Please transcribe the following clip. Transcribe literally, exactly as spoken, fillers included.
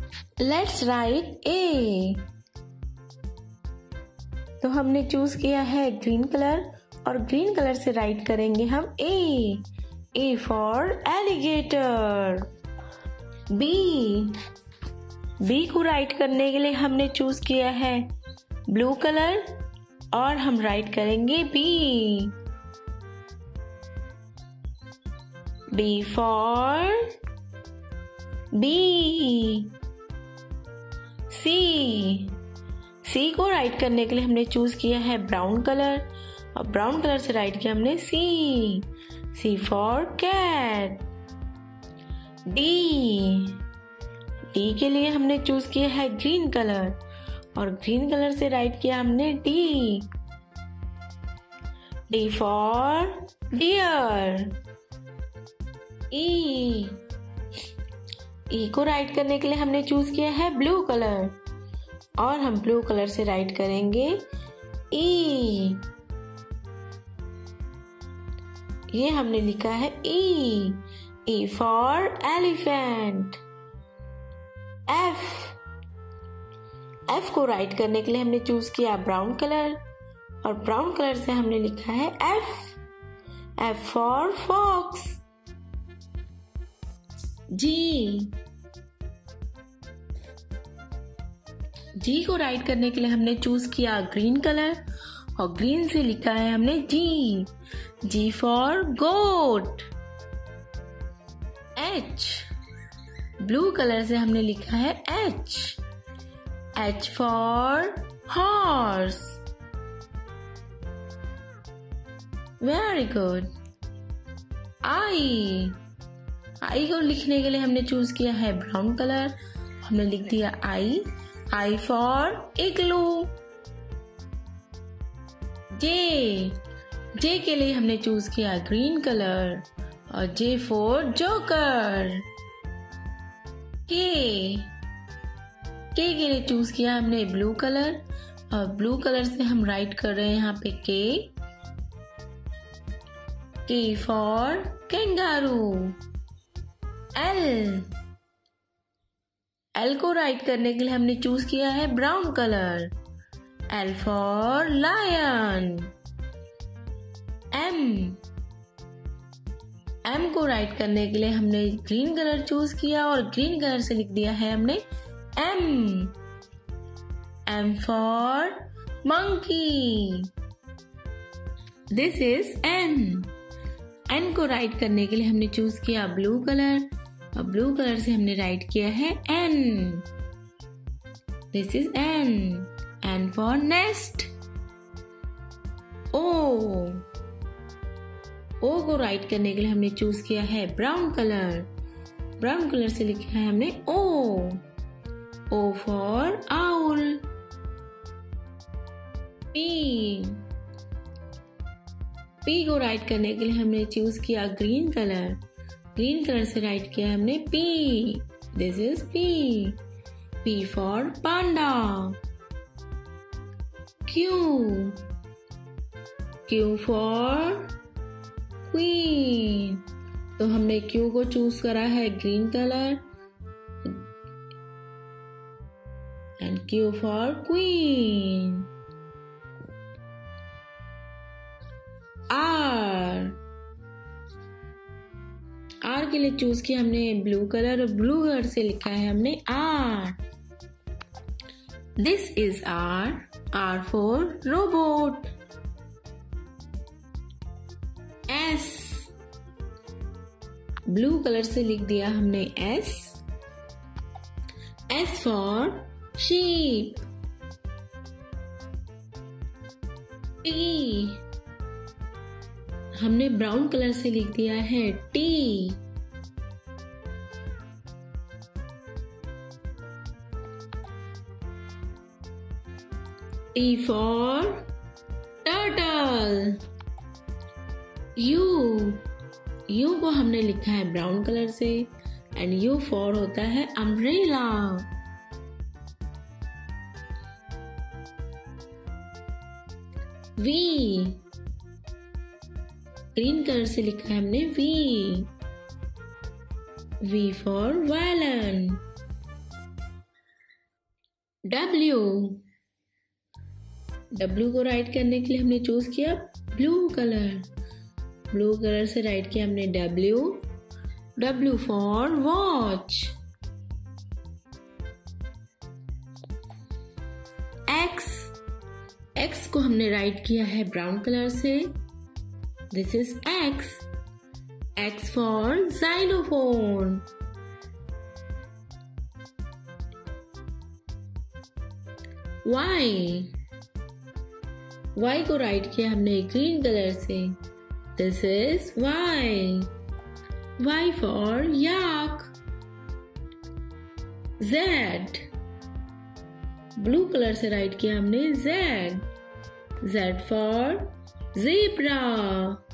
Let's write ए। तो हमने choose किया है ग्रीन कलर और ग्रीन कलर से राइट करेंगे हम A. A for alligator. B. B को राइट करने के लिए हमने चूज किया है ब्लू कलर और हम राइट करेंगे B. B for B. C. C को राइट करने के लिए हमने चूज किया है ब्राउन कलर और ब्राउन कलर से राइट किया हमने C. C for cat. D. D के लिए हमने चूज किया है ग्रीन कलर और ग्रीन कलर से राइट किया हमने D. D for deer. E. E को राइट करने के लिए हमने चूज किया है ब्लू कलर और हम ब्लू कलर से राइट करेंगे ई। ये हमने लिखा है E. E for elephant. F. F को राइट करने के लिए हमने चूज किया ब्राउन कलर और ब्राउन कलर से हमने लिखा है F. F for fox. G. G को राइट करने के लिए हमने चूज किया ग्रीन कलर और ग्रीन से लिखा है हमने G. G for goat. H. Blue colour से हमने लिखा है H. H for horse. Very good. I. I को लिखने के लिए हमने चूज किया है ब्राउन कलर। हमने लिख दिया आई। आई फॉर इग्लू। जे। जे के लिए हमने चूज किया ग्रीन कलर और जे फॉर जोकर। के। के के लिए चूज किया हमने ब्लू कलर और ब्लू कलर से हम राइट कर रहे हैं यहाँ पे K. K for kangaroo. L. L को राइट करने के लिए हमने चूज किया है brown colour. L for lion. M. M को राइट करने के लिए हमने ग्रीन कलर चूज किया और ग्रीन कलर से लिख दिया है हमने M. M for monkey. This is N. N को राइट करने के लिए हमने चूज किया ब्लू कलर और ब्लू कलर से हमने राइट किया है N. This is N. N for nest. O. O को राइट करने के लिए हमने चूज किया है ब्राउन कलर। ब्राउन कलर से लिखा है हमने O. O for owl. P. P को राइट करने के लिए हमने चूज किया ग्रीन कलर। ग्रीन कलर से राइट किया हमने P. This is P. P for panda. Q. Q for queen. तो हमने क्यू को चूज करा है green colour and Q for queen. R. R के लिए चूज किया हमने ब्लू कलर और ब्लू कलर से लिखा है हमने R. This is are. Are for robot. S. Blue colour से लिख दिया हमने S. S for sheep. T. हमने ब्राउन कलर से लिख दिया है T. T for turtle. U. U को हमने लिखा है ब्राउन कलर से एंड यू फॉर होता है अम्ब्रेला। वी। ग्रीन कलर से लिखा है हमने V. V for violin. W W को राइट करने के लिए हमने चूज किया ब्लू कलर। ब्लू कलर से राइट किया हमने W. W for watch. X X को हमने राइट किया है ब्राउन कलर से। This is X. X for xylophone। Y Y को राइट किया हमने ग्रीन कलर से। This is Y. Y for yak। Z blue colour से राइट किया हमने जेड। Z for zebra।